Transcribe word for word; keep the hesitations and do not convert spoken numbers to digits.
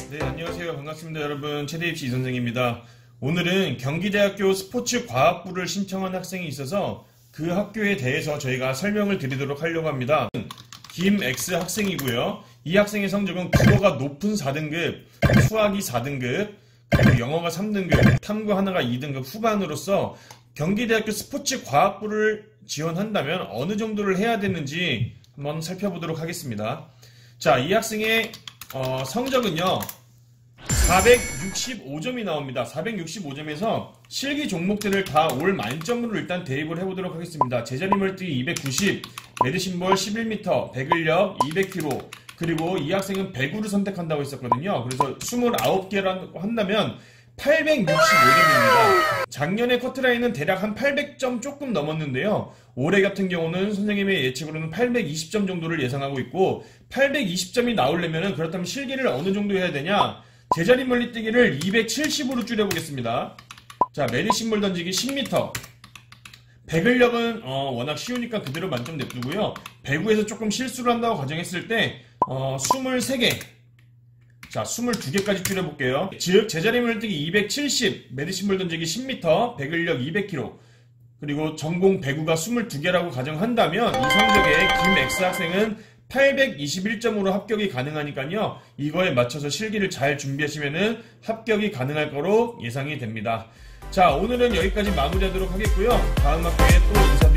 네, 안녕하세요. 반갑습니다. 여러분. 최대 입시 이선생입니다. 오늘은 경기대학교 스포츠과학부를 신청한 학생이 있어서 그 학교에 대해서 저희가 설명을 드리도록 하려고 합니다. 김X 학생이고요. 이 학생의 성적은 국어가 높은 사 등급, 수학이 사 등급, 그리고 영어가 삼 등급, 탐구 하나가 이 등급 후반으로서 경기대학교 스포츠과학부를 지원한다면 어느 정도를 해야 되는지 한번 살펴보도록 하겠습니다. 자, 이 학생의 어, 성적은요 사백육십오 점이 나옵니다. 사백육십오 점에서 실기 종목들을 다 올 만점으로 일단 대입을 해보도록 하겠습니다. 제자리 멀뛰기 이백구십, 매드심볼 십일 미터, 배근력 이백 킬로그램, 그리고 이 학생은 배구를 선택한다고 했었거든요. 그래서 이십구 개라고 한다면 팔백육십오 점입니다. 작년에 커트라인은 대략 한 팔백 점 조금 넘었는데요. 올해 같은 경우는 선생님의 예측으로는 팔백이십 점 정도를 예상하고 있고, 팔백이십 점이 나오려면 그렇다면 실기를 어느 정도 해야 되냐? 제자리 멀리뛰기를 이백칠십으로 줄여보겠습니다. 자, 매드심볼 던지기 십 미터. 배근력은 어, 워낙 쉬우니까 그대로 만점 냅두고요. 배구에서 조금 실수를 한다고 가정했을 때 어, 이십삼 개. 자, 이십이 개까지 줄여볼게요. 즉, 제자리 멀뛰기 이백칠십, 매드심볼 던지기 십 미터, 배근력 이백 킬로그램, 그리고 전공 배구가 이십이 개라고 가정한다면 이 성적의 김X 학생은 팔백이십일 점으로 합격이 가능하니까요. 이거에 맞춰서 실기를 잘 준비하시면은 합격이 가능할 거로 예상이 됩니다. 자, 오늘은 여기까지 마무리하도록 하겠고요. 다음 학기에 또 인사드리겠습니다.